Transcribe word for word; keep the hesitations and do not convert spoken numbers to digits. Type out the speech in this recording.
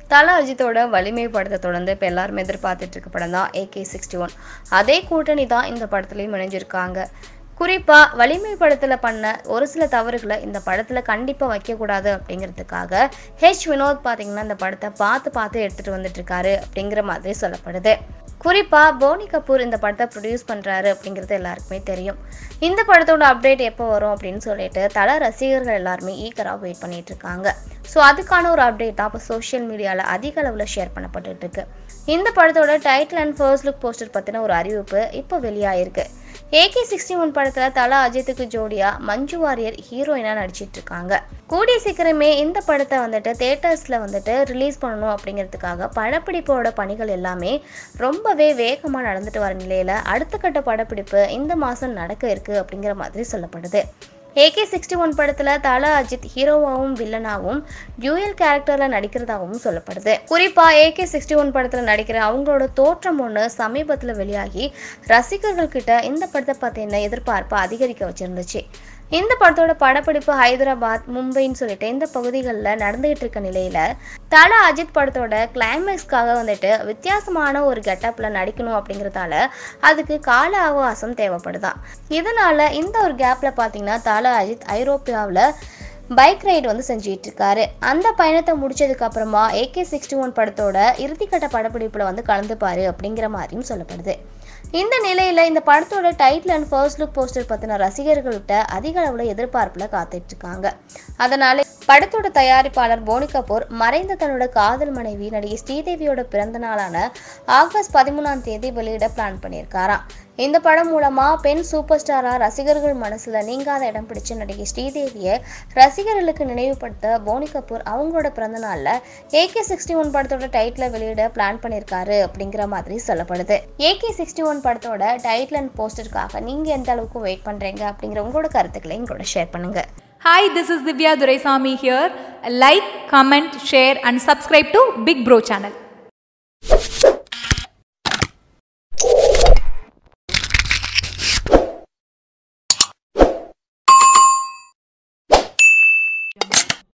தல அஜித்தோட வலிமை படத்தை தொடர்ந்து இப்போ எல்லாருமே எதிர்பார்த்துட்டு இருக்க படம் தான் ஏ கே சிக்ஸ்டி ஒன். அதே கூட்டணி தான் இந்த படத்துலையும் இணைஞ்சிருக்காங்க. குறிப்பாக வலிமை படத்தில் பண்ண ஒரு சில தவறுகளை இந்த படத்தில் கண்டிப்பாக வைக்கக்கூடாது அப்படிங்கிறதுக்காக ஹெச் வினோத் பார்த்தீங்கன்னா இந்த படத்தை பார்த்து பார்த்து எடுத்துகிட்டு வந்துட்டுருக்காரு அப்படிங்கிற மாதிரி சொல்லப்படுது. குறிப்பாக போனி கபூர் இந்த படத்தை ப்ரொடியூஸ் பண்ணுறாரு அப்படிங்கிறது எல்லாருக்குமே தெரியும். இந்த படத்தோட அப்டேட் எப்போ வரும் அப்படின்னு சொல்லிட்டு தல ரசிகர்கள் எல்லாருமே ஈகராக வெயிட் பண்ணிட்டு இருக்காங்க. ஸோ அதுக்கான ஒரு அப்டேட் தான் இப்போ சோஷியல் மீடியாவில் அதிக அளவில் ஷேர் பண்ணப்பட்டு இருக்கு. இந்த படத்தோட title and first look poster பற்றின ஒரு அறிவிப்பு இப்போ வெளியாயிருக்கு. ஏ கே சிக்ஸ்டி ஒன் படத்தில் தல அஜித்துக்கு ஜோடியா மஞ்சு வாரியர் ஹீரோயினாக நடிச்சிட்டு இருக்காங்க. கூடிய சீக்கிரமே இந்த படத்தை வந்துட்டு தியேட்டர்ஸில் வந்துட்டு ரிலீஸ் பண்ணணும் அப்படிங்கிறதுக்காக படப்பிடிப்போட பணிகள் எல்லாமே ரொம்பவே வேகமாக நடந்துட்டு வர நிலையில் அடுத்த கட்ட படப்பிடிப்பு இந்த மாதம் நடக்க இருக்கு அப்படிங்கிற மாதிரி சொல்லப்படுது. ஏ கே சிக்ஸ்டி ஒன் படத்தில் தல அஜித் ஹீரோவாகவும் வில்லனாகவும் டியூயல் கேரக்டரில் நடிக்கிறதாகவும் சொல்லப்படுது. குறிப்பாக ஏ கே சிக்ஸ்டி ஒன் படத்தில் நடிக்கிற அவங்களோட தோற்றம் ஒன்று சமீபத்தில் வெளியாகி ரசிகர்கள் கிட்ட இந்த படத்தை பற்றின எதிர்பார்ப்பை அதிகரிக்க வச்சிருந்துச்சு. இந்த படத்தோட படப்பிடிப்பு ஹைதராபாத், மும்பைன்னு சொல்லிட்டு இந்த பகுதிகளில் நடந்துகிட்டு இருக்க நிலையில தல அஜித் படத்தோட கிளைமேக்ஸ்க்காக வந்துட்டு வித்தியாசமான ஒரு கெட்டப்ல நடிக்கணும் அப்படிங்கிறதால அதுக்கு கால அவகாசம் தேவைப்படுதான். இதனால இந்த ஒரு கேப்ல பார்த்தீங்கன்னா தல அஜித் ஐரோப்பியாவில் பைக் ரைடு வந்து செஞ்சுட்டு இருக்காரு. அந்த பயணத்தை முடிச்சதுக்கு அப்புறமா ஏ கே சிக்ஸ்டி ஒன் படத்தோட இறுதிக்கட்ட படப்பிடிப்புல வந்து கலந்துப்பாரு அப்படிங்கிற மாதிரியும் சொல்லப்படுது. இந்த நிலையில இந்த படத்தோட title and first look poster பத்தின ரசிகர்கள்கிட்ட அதிக அளவுல எதிர்பார்ப்புல காத்துட்டு இருக்காங்க. அதனால படத்தோட தயாரிப்பாளர் போனி கபூர் மறைந்த தன்னோட காதல் மனைவி நடிகை ஸ்ரீதேவியோட பிறந்த நாளான ஆகஸ்ட் பதிமூணாம் தேதி வெளியிட பிளான் பண்ணியிருக்காராம். இந்த படம் மூலமா பெண் சூப்பர் ஸ்டாரா ரசிகர்கள் மனசுல நீங்காத இடம் பிடிச்ச நடிகை ஸ்ரீதேவியை ரசிகர்களுக்கு நினைவுபடுத்த போனி கபூர் அவங்களோட பிறந்த நாள்ல ஏ கே சிக்ஸ்டி ஒன் படத்தோட டைட்டில் வெளியிட பிளான் பண்ணியிருக்காரு அப்படிங்கிற மாதிரி சொல்லப்படுது. ஏ கே சிக்ஸ்டி ஒன் படத்தோட டைட்டில் அண்ட் போஸ்டருக்காக நீங்க எந்த அளவுக்கு வெயிட் பண்றீங்க அப்படிங்கிற உங்களோட கருத்துக்களை எங்களோட ஷேர் பண்ணுங்க. Hi, this is Divya Duraisamy here. Like, comment, share and subscribe to Big Bro channel.